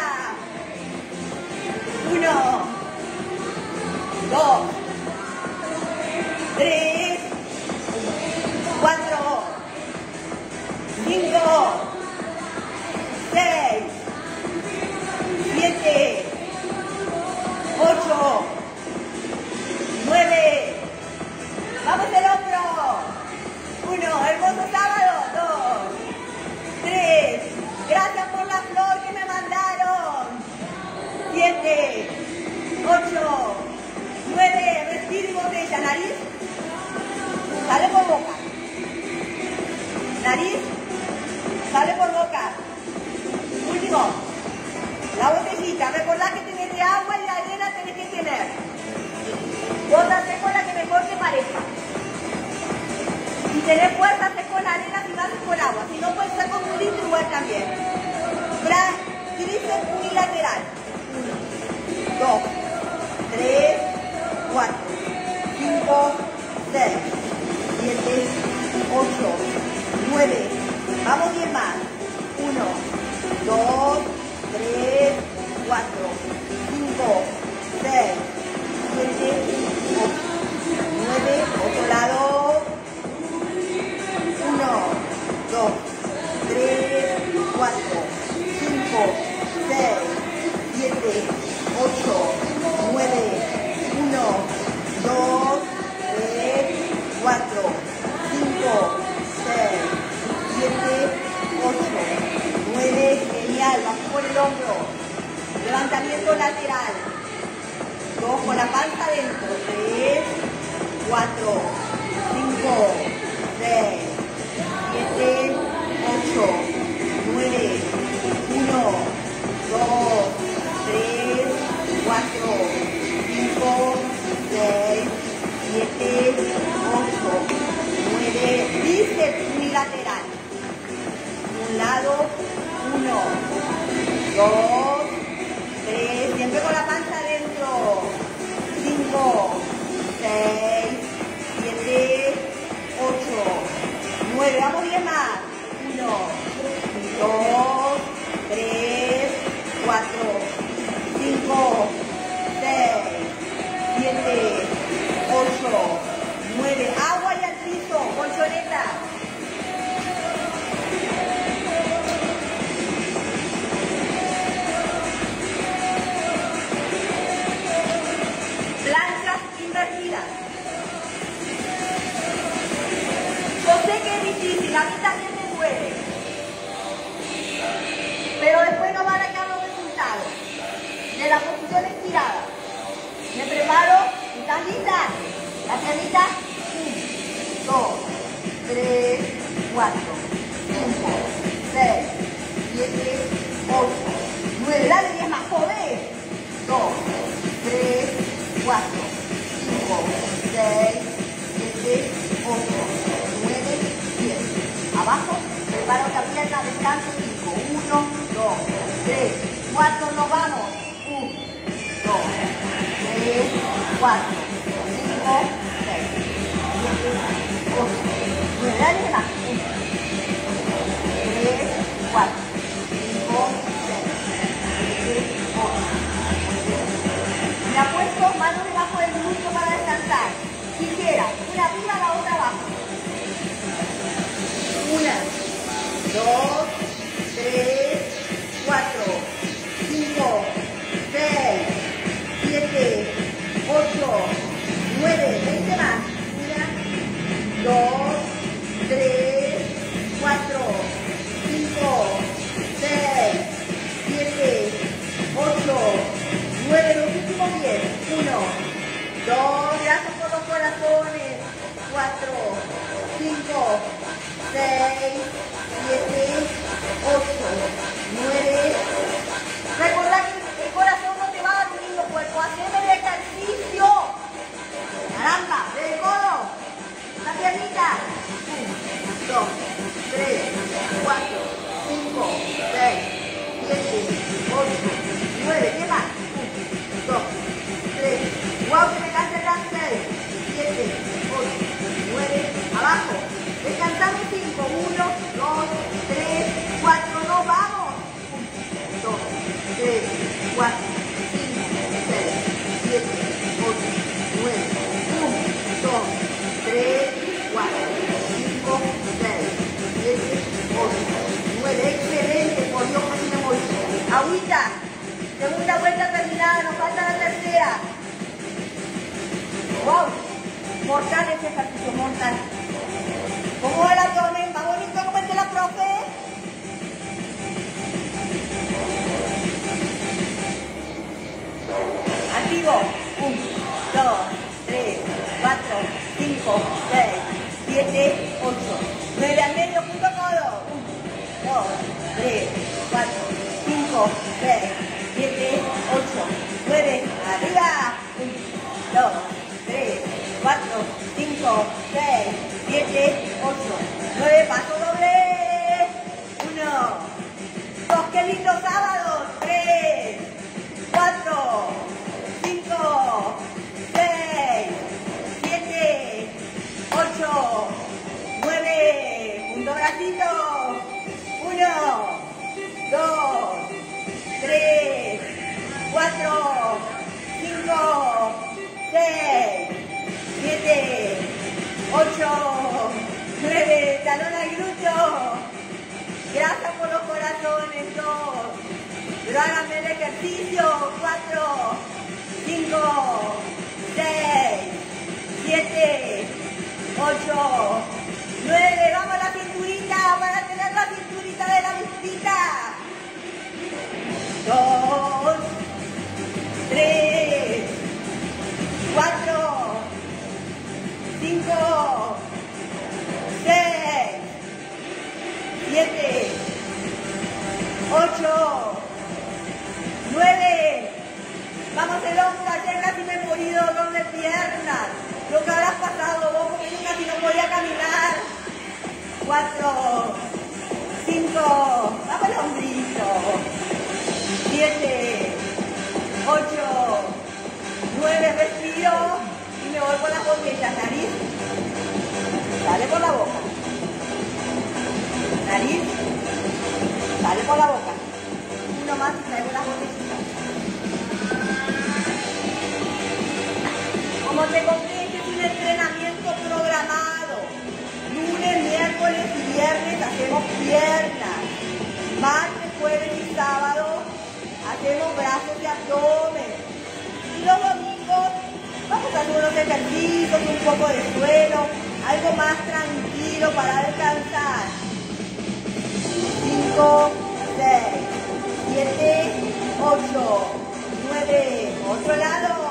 Uno, dos, tres, tenés fuerza, haces con arena, si no haces con agua. Si no, puedes hacer con un litro igual también. Tríceps unilateral. Uno, dos, tres, cuatro, cinco, seis, siete, ocho, nueve. Vamos diez más. Uno, dos, tres, cuatro, cinco, seis, siete, ocho, nueve. Otro lado. Uno, dos, tres, cuatro, cinco, seis, siete, ocho, nueve. Uno, dos, tres, cuatro, cinco, seis, siete, ocho, nueve. Genial, vamos por el hombro. Levantamiento lateral. Dos con la panza adentro. Tres, cuatro, cinco, seis, siete, ocho, nueve. Uno, dos, tres, cuatro, cinco, seis, siete, ocho, nueve. Bíceps unilateral. Un lado, uno, dos, tres, siempre con la panza adentro. Cinco, seis, siete, ocho, nueve. Vamos bien más. Uno, dos, tres, cuatro, cinco, seis, siete, ocho, nueve. Agua y al piso, colchoneta. Planchas invertidas. Yo sé que es difícil, a mí también me duele. Pero después no van a quedar los resultados de la posición estirada. Me preparo. ¿Estás lista? La piernita. uno, dos, tres, cuatro, cinco, seis, siete, ocho, nueve. Dale diez más. Joder. dos, tres, cuatro, cinco, seis, siete, ocho, nueve, diez. Abajo. Preparo otra pierna. Descanso. cinco. uno, dos, tres, cuatro. Nos vamos. uno, dos, tres, cuatro, cinco, seis, siete, ocho, nueve. Dale más. uno, tres, cuatro, cinco, seis, siete, ocho, nueve. Me apuesto mano debajo del glúteo para descansar. Tijera. Una arriba, la otra abajo. Una, dos, tres, cuatro, cinco, seis, siete, ocho, nueve. veinte más. Una, dos, tres, cuatro, cinco, seis, siete, ocho, nueve. Los últimos diez. uno, dos, gracias por los corazones. cuatro, cinco, seis, siete, ocho, nueve. Recordad que el corazón no te va a dar un lindo cuerpo. Haceme el ejercicio. Caramba, del codo. La piernita. uno, dos, tres, cuatro, cinco, seis, siete, ocho, nueve. ¿Qué más? uno, dos, tres. Wow, que me cansen las seis, siete, ocho, nueve. Abajo. Descansamos cinco. uno, dos, tres, cuatro. Nos vamos. uno, dos, tres, cuatro, cinco, seis, siete, ocho, nueve. uno, dos, tres, cuatro, cinco, seis, siete, ocho, nueve. Excelente, por Dios, casi me voy. Agüita. Segunda vuelta terminada, nos falta la tercera. Wow. Mortal ese ejercicio, mortal. ¿Cómo va el abdomen? ¿Va bonito como el de la profe? Activo. uno, dos, tres, cuatro, cinco, seis, siete, ocho, nueve. Al medio, punto codo. uno, dos, tres, cuatro, cinco, seis, siete, ocho, nueve. Arriba. uno, dos, tres, cuatro, cinco, seis, siete, ocho, nueve, paso doble, uno, dos, qué lindo sábado, tres, cuatro, cinco, seis, siete, ocho, nueve, punto bracito, uno, dos, tres, cuatro, cinco, seis, siete, ocho, nueve, talón al glúteo. Gracias por los corazones, dos. Pero háganme el ejercicio, cuatro, cinco, seis, siete, ocho, nueve. Vamos a la cinturita para tener la cinturita de la listita. Dos, tres, cuatro, cinco, seis, siete, ocho, nueve. Vamos el hombro, ayer casi me he morido dolor de piernas. Lo que habrás pasado vos, porque yo casi no podía caminar. Cuatro, cinco, vamos el hombrito. Siete, ocho, nueve, respiro y me voy con las botellas. Nariz, sale por la boca. Nariz, sale por la boca. Uno más y traigo las botellitas. Como te conté, este es un entrenamiento programado. Lunes, miércoles y viernes hacemos piernas. Martes, jueves y sábado hacemos brazos y abdomen. Y los domingos vamos a hacer unos ejercicios, un poco de suelo, algo más tranquilo para descansar. cinco, seis, siete, ocho, nueve, otro lado.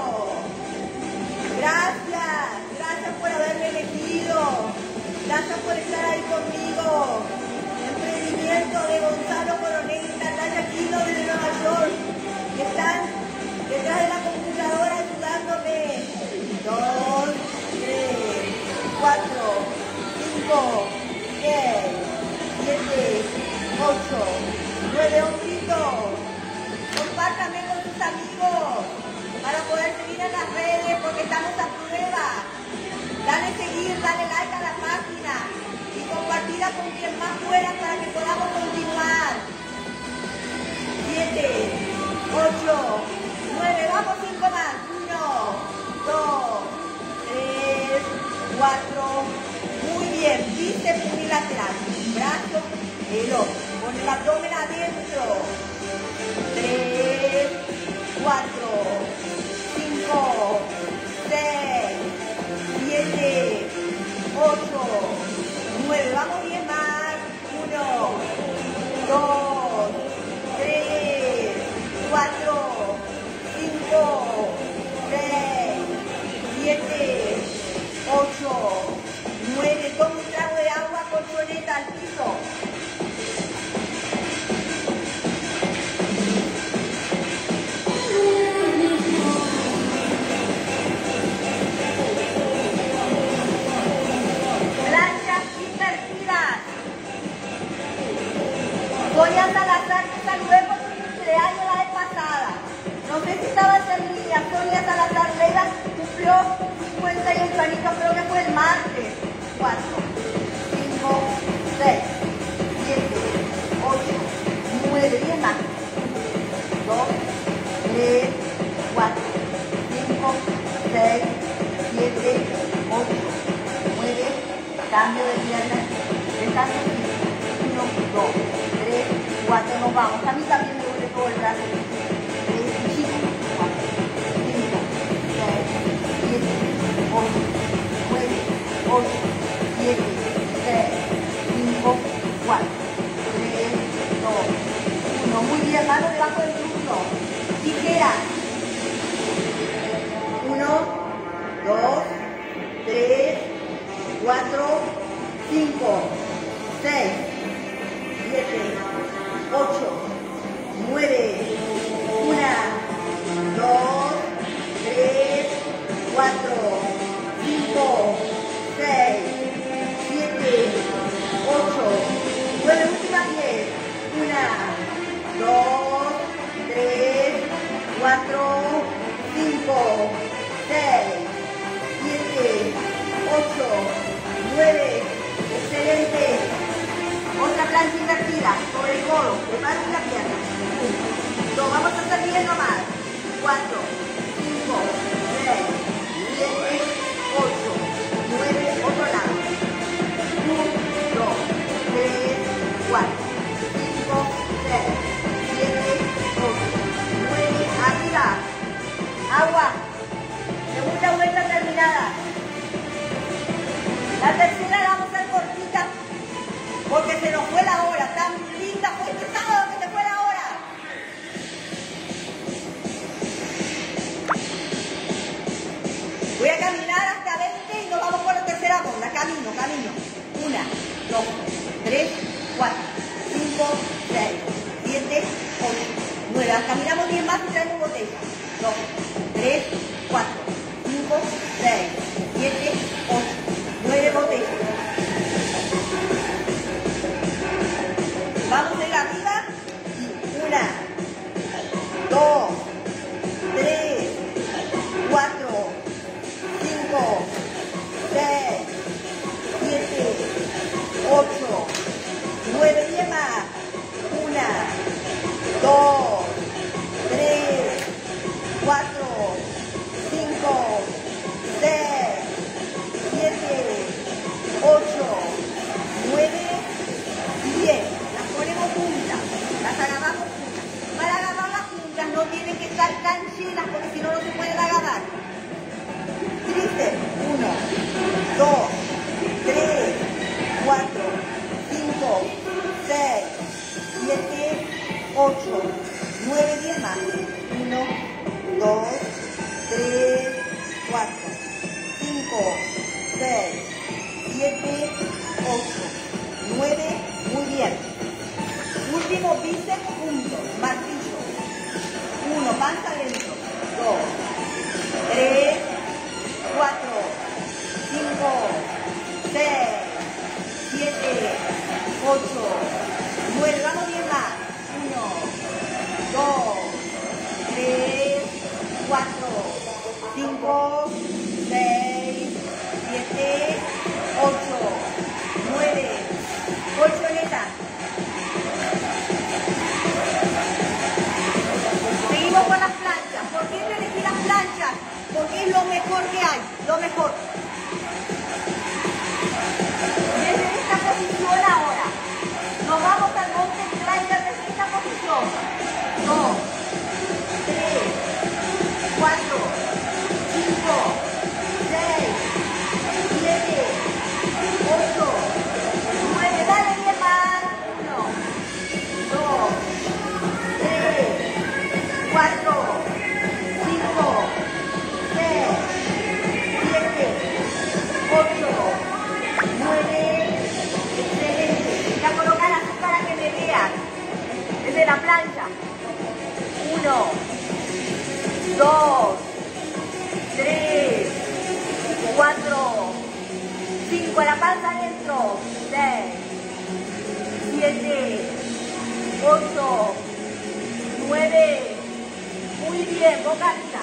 Gracias, gracias por haberme elegido, gracias por estar ahí conmigo. Emprendimiento de Gonzalo Coronel y Natalia Quino desde Nueva York, que están detrás de la computadora ayudándome. Dos, tres, cuatro, cinco, seis, siete, ocho, nueve, hombritos. Compártanme con sus amigos para poder seguir en las redes porque estamos a prueba. Dale seguir, dale like a la página y compartirla con quien más pueda para que podamos continuar. Siete, ocho, nueve, vamos cinco más. Uno, dos, tres, cuatro. Muy bien, bíceps unilateral. Brazo, el otro. Con el abdomen adentro. Tres, cuatro, cinco, seis, siete, ocho, nueve. Vamos bien más. Uno, dos, tres, cuatro, cinco, seis, siete, ocho, nueve. Toma un trago de agua, colchoneta al piso. Sonia Salazar, te saludé por tu cumpleaños la vez pasada. No sé si estabas en línea. Sonia Salazar Leiva cumplió cincuenta y ocho años, creo que fue el martes. cuatro, cinco, seis, siete, ocho, nueve, diez más. dos, tres, cuatro, cinco, seis, siete, ocho, nueve. Cambio de pierna. Descanso. uno, dos, tres, cuatro, nos vamos. A mí también me duele todo el brazo. tres, cuatro, cinco, seis, siete, ocho, nueve, ocho, siete, seis, cinco, cuatro, tres, dos, uno. Muy bien, mano debajo del muslo. Tijera. uno, dos, tres, cuatro, cinco, seis, siete, ocho, nueve, uno, dos, tres, cuatro, cinco, caminar hasta veinte y nos vamos por la tercera ronda. Camino, camino. Una, dos, tres, cuatro, cinco, seis, siete, ocho, nueve. Caminamos diez más y traemos botella. dos, tres, cuatro, cinco, seis, siete, ocho, nueve botellas. Vamos a ir arriba. Una, dos, tres, cuatro, cinco, seis, siete, ocho, nueve, diez más. Una, dos, tres, cuatro, cinco, seis, siete, ocho, nueve, diez. Las ponemos juntas, las agarramos juntas. Para agarrarlas juntas no tienen que estar tan llenas porque si no, no se pueden agarrar. Tríceps, uno, dos, tres, cuatro, cinco, seis, siete, ocho, nueve, diez más. uno, dos, tres, cuatro, cinco, seis, siete, ocho, nueve, muy bien. Último bíceps juntos, martillo. uno, panza adentro. dos, tres, cuatro, cinco, seis, siete, ocho, nueve, vamos bien más. uno, dos, tres, cuatro, cinco, seis, siete, ocho, nueve, colchoneta. Seguimos con las planchas. ¿Por qué elegí las planchas? Porque es lo mejor que hay, lo mejor. Desde esta posición ahora, nos vamos al mountain climber desde esta posición. dos, tres, cuatro, cinco, seis, siete, ocho, nueve, dale bien más. uno, dos, tres, cuatro, cinco, seis, siete, ocho, nueve, excelente. Ya colocar así para que me vean. Desde la plancha. uno, dos, tres, cuatro, cinco, la panza adentro. seis, siete, ocho, nueve, muy bien, boca alta.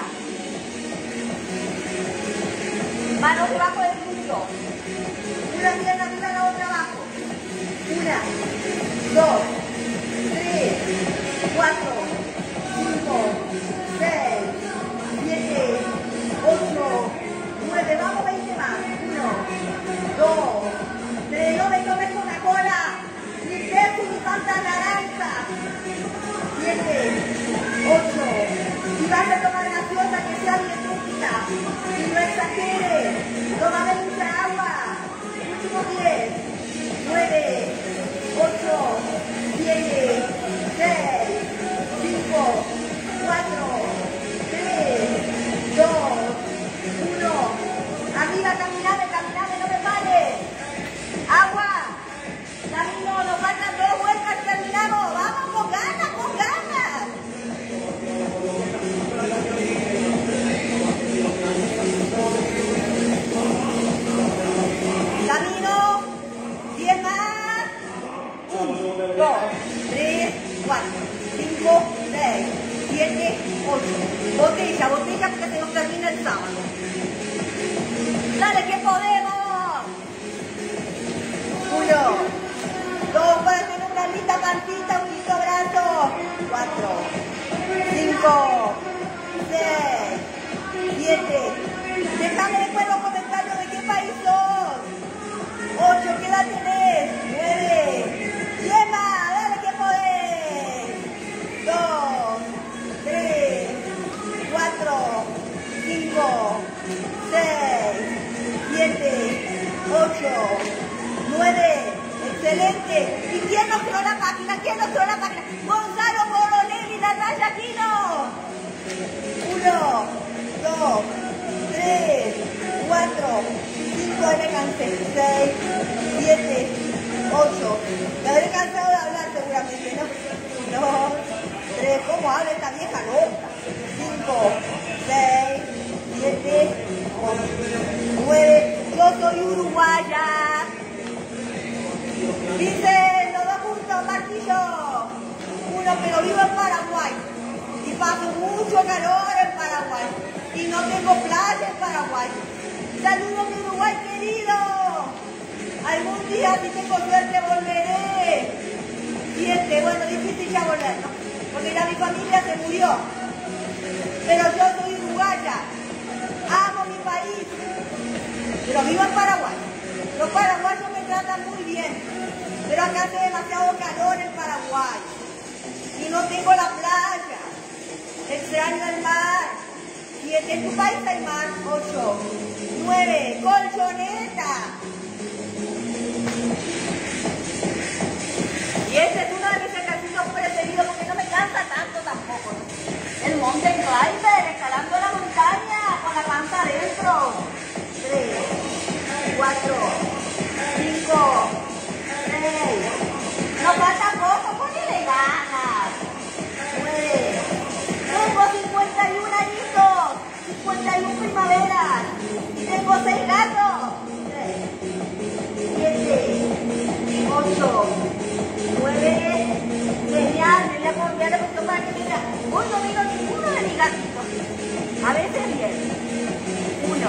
Manos debajo del muslo. Una pierna arriba, la otra abajo. Una, dos, tres, cuatro, cinco, seis, siete, ocho, nueve. Vamos, veinte más. uno, dos, tres. No me tomes Coca-Cola, ni Pepsi, ni Fanta naranja. siete, ocho. Si vas a tomar gaseosa, que sea dietética. Y no exageres. Toma mucha agua. Último diez, nueve, ocho, siete, seis, cinco, cuatro, tres, dos, uno. Arriba, caminame, caminame, no me pares. Agua. Camino, nos faltan dos vueltas y terminamos. Vamos, con ganas, con ganas. Camino, diez más. uno, dos, tres, cuatro, cinco, seis, siete, ocho. Botella, botella porque se nos termina el sábado. Dale que podemos. Uno, dos, para tener una linda pancita, un lindo brazo. Cuatro, cinco, seis, siete. Déjame después los comentarios de qué país sos. Ocho, ¿qué edad tenés? Nueve. Diez más, dale que podés. Dos, tres, cuatro, cinco, seis, siete, ocho, nueve. Excelente. ¿Y quién nos creó la máquina? ¿Quién nos creó la máquina? Gonzalo Boronelli, Natalia Aquino. Uno, dos, tres, cinco, ahí me cansé. seis, siete, ocho. Me habré cansado de hablar seguramente, ¿no? dos, tres, ¿cómo habla esta vieja loca? cinco, seis, siete, ocho, nueve. Yo soy uruguaya. Dice los dos juntos, Marquillo. Uno, pero vivo en Paraguay. Y paso mucho calor en Paraguay. Y no tengo playa en Paraguay. Saludos mi Uruguay querido. Algún día si tengo suerte volveré. Siete, bueno, difícil ya volver, ¿no? Porque ya mi familia se murió. Pero yo soy uruguaya. Amo mi país. Pero vivo en Paraguay. Los paraguayos me tratan muy bien. Pero acá hace demasiado calor en Paraguay. Y no tengo la playa. Extraño el mar. Siete, en tu país hay mar. Ocho. Nueve, colchoneta. Y este es uno de mis ejercicios preferidos porque no me cansa tanto tampoco. El mountain climber, escalando la montaña con la panza adentro. Tres, cuatro, cinco, seis. No falta poco, ponele ganas. Nueve. Tengo cincuenta y uno añitos. cincuenta y uno primaveras. Y tengo seis gatos. Tres, siete, ocho, nueve. Genial, me voy a cambiar la cuestión para que me diga. Hoy no vino ninguno de mis gatitos. A veces bien. Uno,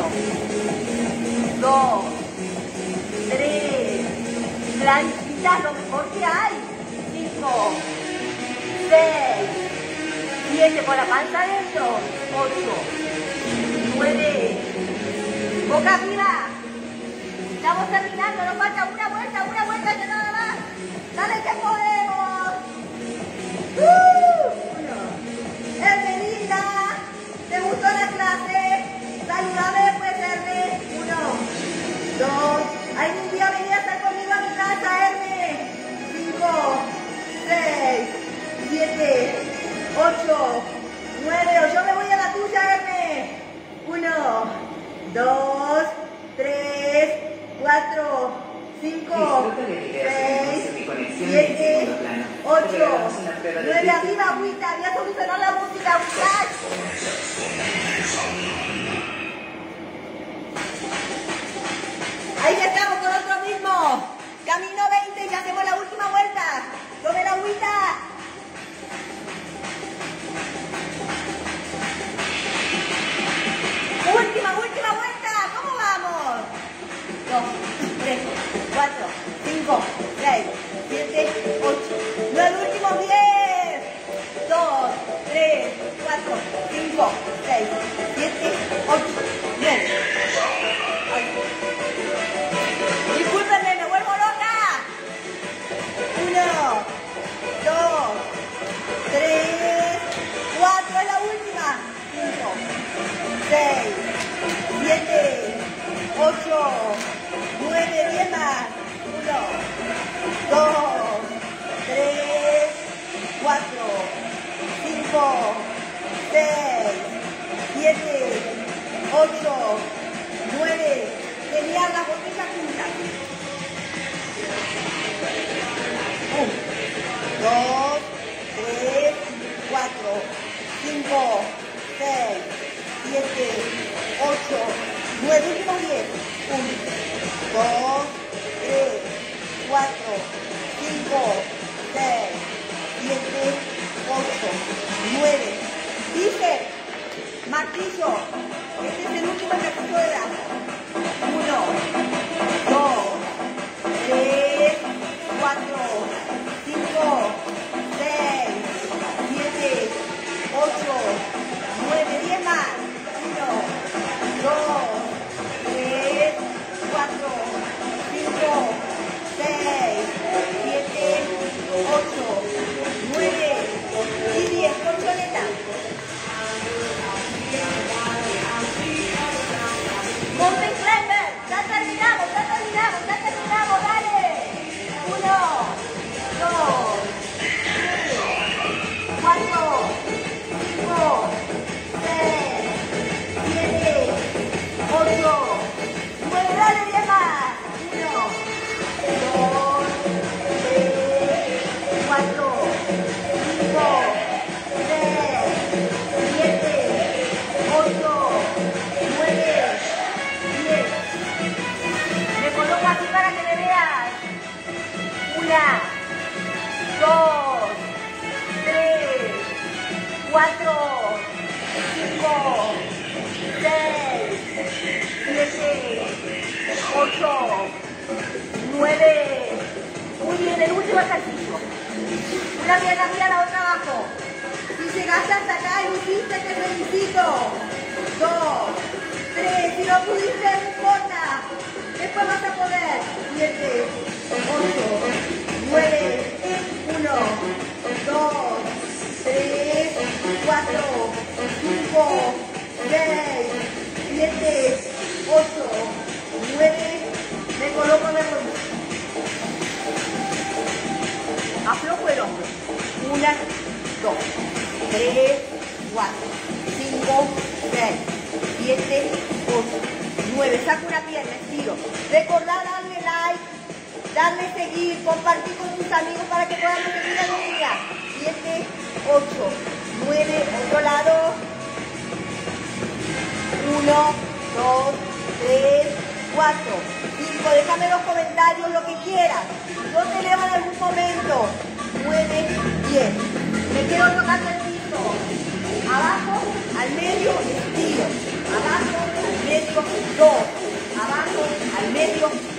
dos, tres. Planchitas, lo mejor que hay. Cinco, seis, siete, por la panza adentro. Ocho, nueve. Boca arriba. Estamos terminando, nos falta una vuelta, una vuelta que nada más. Dale que podemos. ¡Uh! Hermelita, ¿te gustó la clase? Saludame después, Herme. Uno, dos. Algún día venía a estar conmigo a mi casa, Herme. Cinco, seis, siete, ocho, nueve. O yo me voy a la tuya, Herme. Uno, dos, tres, cuatro, cinco, seis, siete, ocho, nueve. Arriba, agüita. Voy a solucionar la música, muchachos. Ahí estamos con otro ritmo. Camino veinte, ya hacemos la última vuelta. Tome la agüita. Última, última vuelta. ¿Cómo vamos? Dos, tres, cuatro, cinco, seis, siete, ocho, nueve, últimos diez. Dos, tres, cuatro, cinco, seis, siete, ocho, nueve. Discúlpenme, me vuelvo loca. Uno, dos, tres, cuatro, es la última. Cinco, seis, siete, ocho, nueve, diez más. Uno, dos, tres, cuatro, cinco, seis, siete, ocho, nueve. Genial, las botellas juntas. uno, dos, tres, cuatro, cinco, seis, siete, ocho, nueve, últimos diez. uno, dos, tres, cuatro, cinco, seis, siete, ocho, nueve. Dice, Marquillo, este es el último ejercicio de brazo. Uno, dos, tres, cuatro, cinco, seis, siete, ocho, nueve, diez más. Uno, dos, tres, cuatro, cinco, seis, siete, ocho, nueve y diez. Colchoneta. cuatro, cinco, seis, siete, ocho, nueve. Muy bien, el último ejercicio. Una pierna arriba, la otra abajo. Si llegaste hasta acá y lo hiciste, te felicito. Dos, tres, si no pudiste, no importa. Después vas a poder. Siete, ocho, nueve, uno, dos, tres, cuatro, cinco, seis, siete, ocho, nueve. Me coloco de rodillas. Aflojo el hombro. Una, dos, tres, cuatro, cinco, seis, siete, ocho, nueve. Saco una pierna, estiro. Recordá darle like, darle seguir, compartir con tus amigos para que podamos seguir en línea. siete, ocho, nueve, otro lado. uno, dos, tres, cuatro, cinco. Déjame en los comentarios lo que quieras. No te eleva en algún momento. nueve, diez. Me quedo tocando el piso. Abajo, al medio, estiro. Abajo, al medio, dos. Abajo, al medio,